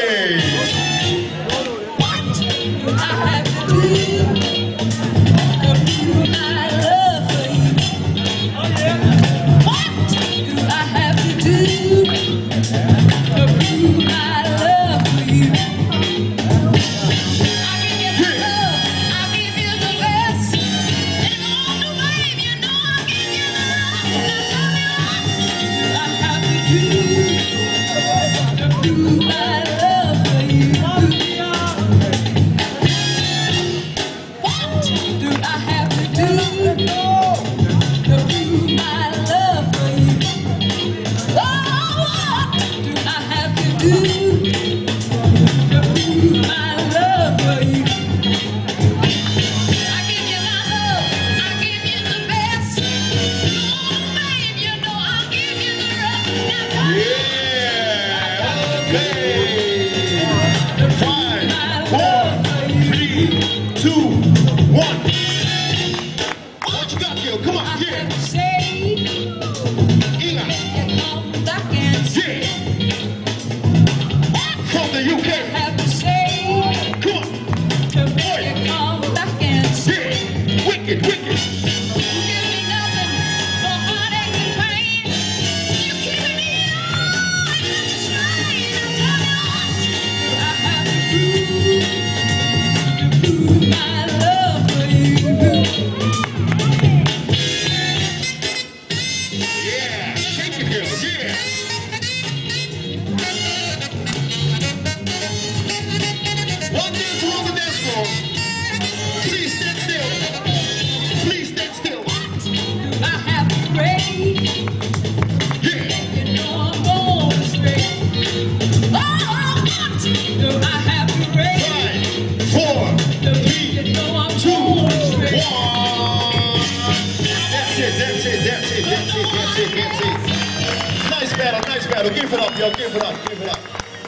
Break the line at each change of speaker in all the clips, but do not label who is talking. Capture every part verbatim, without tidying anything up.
Nice battle. Give it up, yo. Give it up. Give it up.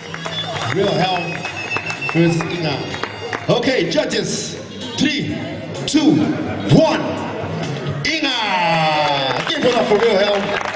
Wilhelm versus Inga. Okay, judges. Three, two, one. Inga. Give it up for Wilhelm.